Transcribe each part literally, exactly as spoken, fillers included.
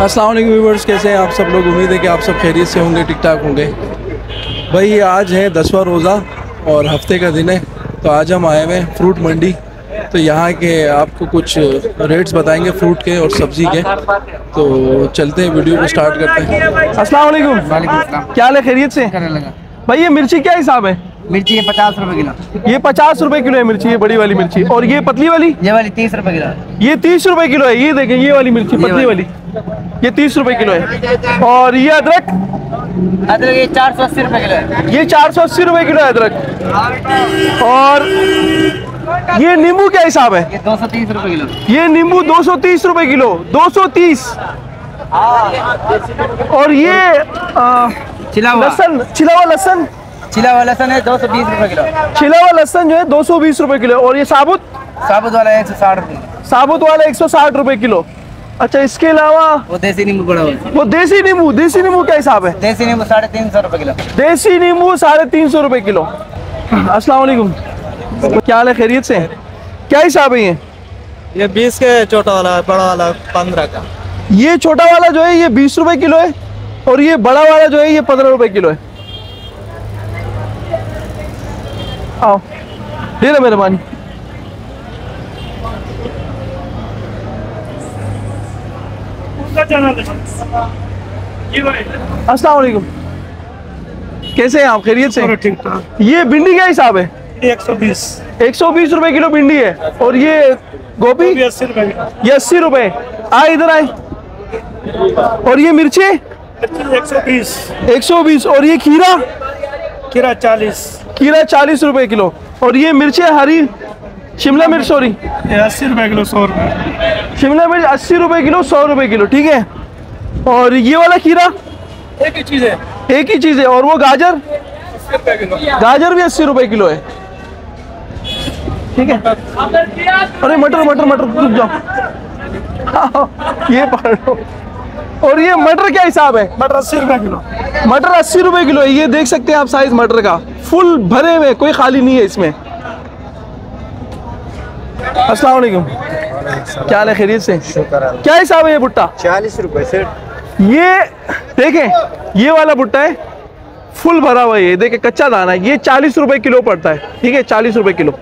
अस्सलाम वालेकुम व्यूअर्स, कैसे हैं आप सब लोग। उम्मीद है कि आप सब खैरियत से होंगे, ठीक ठाक होंगे। भाई आज है दसवां रोज़ा और हफ्ते का दिन है, तो आज हम आए हुए हैं फ्रूट मंडी। तो यहाँ के आपको कुछ रेट्स बताएंगे फ्रूट के और सब्ज़ी के। तो चलते हैं, वीडियो को स्टार्ट करते हैं। अस्सलाम वालेकुम। वालेकुम सलाम। क्या हाल है, खैरियत से? भाई ये मिर्ची क्या हिसाब है? मिर्ची है पचास रुपए किलो। ये पचास रुपए किलो है मिर्ची, ये बड़ी वाली मिर्ची। और ये पतली वाली? ये वाली तीस रुपए किलो। ये तीस रुपए किलो है। ये देखें, ये वाली मिर्ची पतली वाली, ये तीस रुपए किलो है। और ये अदरक? अदरक ये चार सौ अस्सी रुपए किलो है। ये चार सौ अस्सी रुपए किलो है अदरक। और ये नींबू क्या हिसाब है? ये दो सौ तीस रुपए किलो। ये नींबू दो सौ तीस रुपए किलो, दो सौ तीस। और ये आ, छिला हुआ लहसुन, छिला हुआ लहसुन? छिला हुआ लहसुन है दो सौ बीस रुपए किलो। छिला हुआ लहसुन जो है दो सौ बीस रुपए किलो। और ये साबुत? साबुत वाला एक सौ साठ रुपए। साबुत वाला एक सौ साठ रुपए किलो। अच्छा, इसके अलावा वो देसी नींबू पड़ा हुआ है। वो देसी नींबू, देसी नींबू क्या हिसाब है? देसी नींबू साढ़े तीन सौ रुपए किलो। देसी नींबू साढ़े तीन सौ रुपए किलो। अस्सलाम वालेकुम, क्या हाल है, खैरियत से? क्या हिसाब है ये? ये बीस के छोटा वाला, बड़ा वाला पंद्रह का। ये छोटा वाला जो है ये बीस रुपए किलो है, और ये बड़ा वाला जो है ये पंद्रह रुपए किलो है। आओ दे दो मेहरबानी। अस्सलाम वालेकुम, कैसे हैं आप, खैरियत से? ठीक ठाक। ये भिंडी क्या हिसाब है? एक सौ बीस। एक सौ बीस रुपए किलो भिंडी है। और ये गोभी? अस्सी रुपए। ये अस्सी रुपए। आए इधर आए। और ये मिर्ची? एक सौ बीस। एक सौ बीस। और ये खीरा? खीरा चालीस। खीरा चालीस रुपए किलो। और ये मिर्ची हरी, शिमला मिर्च, सॉरी, ये अस्सी रुपए किलो, सौ रुपए। शिमला मिर्च अस्सी रुपए किलो, सौ रुपए किलो, ठीक है। और ये वाला खीरा? एक ही चीज है। एक ही चीज है। और वो गाजर? अस्सी रुपए किलो। गाजर भी अस्सी रुपए किलो है, ठीक है। अरे मटर मटर मटर, रुक जाओ। ये पकड़ो। और ये मटर क्या हिसाब है? मटर अस्सी रुपए किलो। मटर अस्सी रुपए किलो है। ये देख सकते हैं आप साइज मटर का, फुल भरे हुए, कोई खाली नहीं है इसमें। अस्सलाम वालेकुम, क्या हाल है, खैरियत से? क्या हिसाब है ये भुट्टा? चालीस रुपए से। ये देखें, ये वाला भुट्टा है फुल भरा हुआ है, ये देखें कच्चा दाना है। ये चालीस रुपए किलो पड़ता है, ठीक है, चालीस रुपए किलो।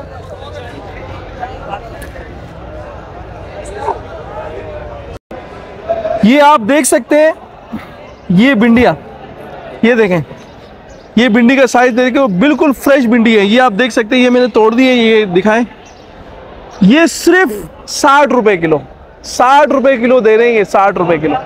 ये आप देख सकते हैं, ये भिंडियाँ, ये देखें, ये भिंडी का साइज देखो, बिल्कुल फ्रेश भिंडी है। ये आप देख सकते हैं, ये मैंने तोड़ दी है, ये दिखाएं। ये सिर्फ साठ रुपए किलो, साठ रुपए किलो दे रहे हैं ये, साठ रुपए किलो।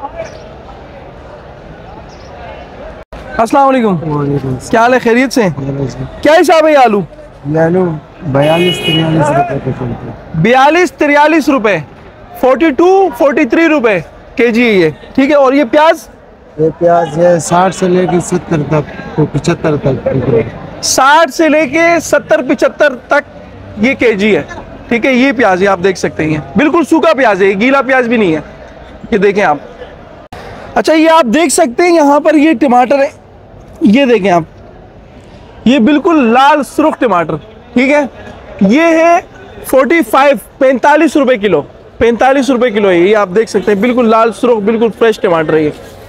अस्सलाम वालेकुम, क्या हाल है, खैरियत से? क्या हिसाब है ये आलू? आलू बयालीस तिरयालीस रुपए। बयालीस तिरयालीस रुपए, फोर्टी टू फोर्टी थ्री रुपए के जी है ये, ठीक है। और ये प्याज? ये प्याज है साठ से लेके सत्तर तक, तो पिछहत्तर तक। साठ से लेके सत्तर पिछहत्तर तक ये केजी है, ठीक है। ये प्याज है, आप देख सकते हैं, बिल्कुल सूखा प्याज है, गीला प्याज भी नहीं है, ये देखें आप। अच्छा, ये आप देख सकते हैं यहाँ पर ये टमाटर है, ये देखें आप, ये बिल्कुल लाल सुर्ख टमाटर, ठीक है। ये है फोर्टी फाइव, पैंतालीस रुपए किलो, पैंतालीस रुपए किलो है ये, आप देख सकते हैं, बिल्कुल लाल सुर्ख, बिल्कुल फ्रेश टमाटर है ये।